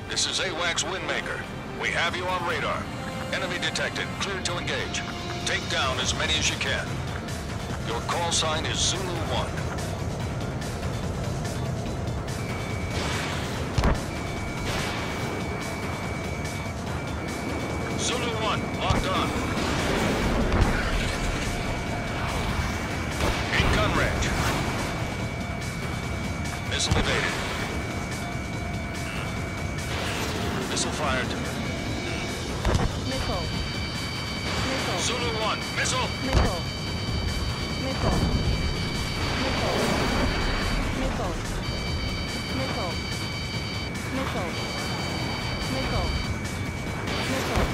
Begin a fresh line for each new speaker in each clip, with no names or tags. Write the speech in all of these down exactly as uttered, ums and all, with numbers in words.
This is AWACS Windmaker. We have you on radar. Enemy detected. Clear to engage. Take down as many as you can. Your call sign is Zulu one. Zulu one, locked on. In gun range. Missile evaded. Missile fired.
Missile. Missile.
Zulu one, missile.
Missile. Missile. Missile. Missile. Missile. Missile. Missile. Missile.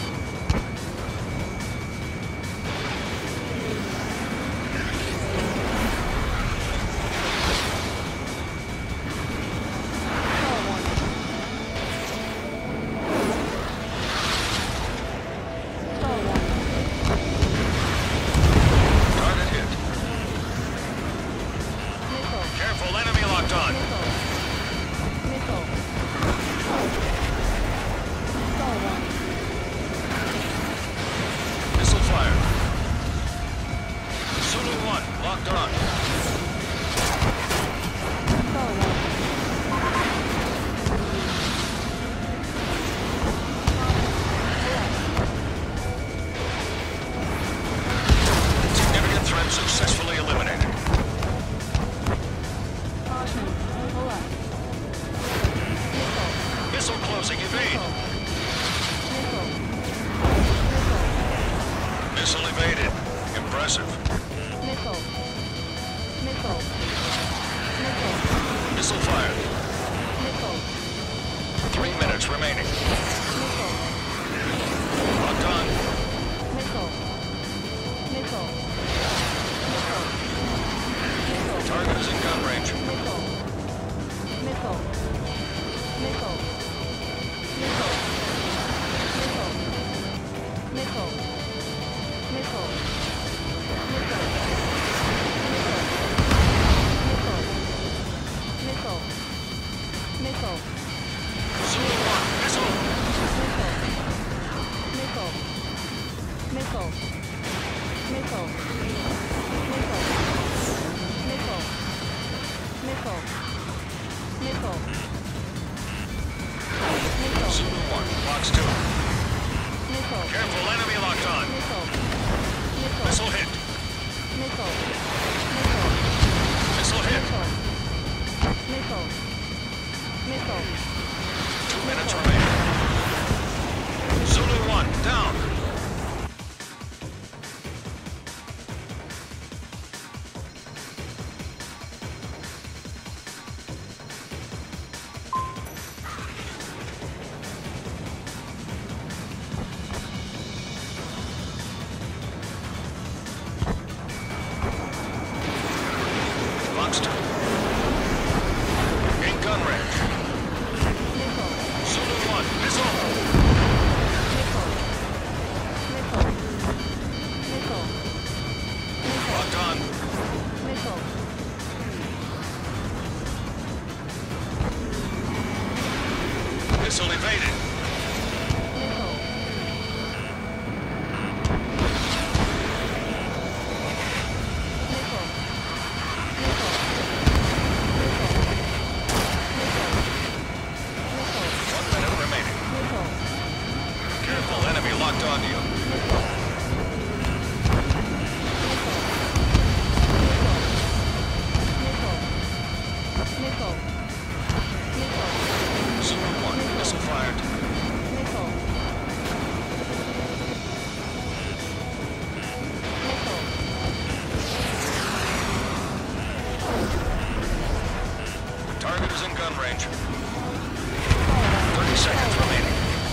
Successfully eliminated. Missile closing, evade. Missile evaded. Impressive.
Missile. Missile.
Missile fired.
Missile.
Three minutes remaining.
Missile.
Locked on.
Missile. Missile.
Target is in gun range.
Missile. Missile. Missile. Missile. Missile. Missile. Missile. Missile. Missile. Missile.
Zulu one, missile.
Missile. Missile. Missile. Missile. Missile. Missile. Missile. Missile. Missile.
Zulu one, box two.
Missile.
Careful, enemy locked on.
Missile. Missile.
Missile hit.
Missile. Missile.
Missile hit.
Missile. Missile.
Two minutes remaining. Zulu one, down. Box two. In gun range.
Missile.
Zulu one, missile.
Missile. Missile. Missile.
Locked on.
Missile.
Missile evaded.
Missile. Missile. Missile.
One minute remaining.
Missile.
Careful, enemy locked onto you.
Missile. Missile.
Zulu one, missile fired.
Missile. Missile.
Target is in gun range. thirty seconds remaining.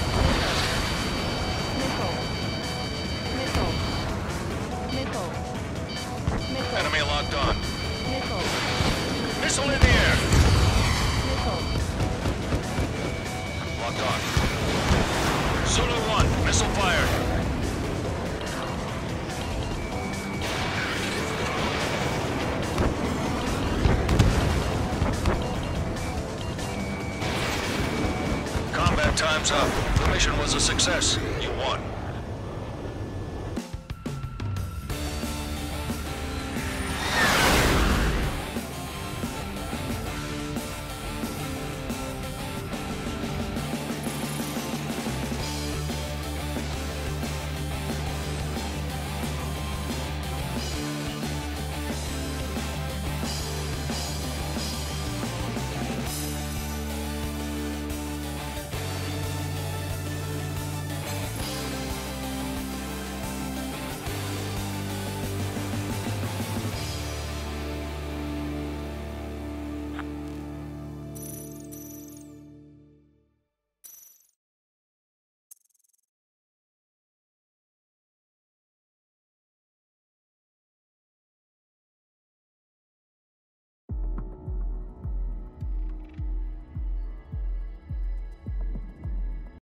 Missile. Missile. Missile. Missile.
Enemy locked on.
Missile.
Missile in the air.
Missile.
Locked on. Zulu one, missile fired. Time's up. The mission was a success.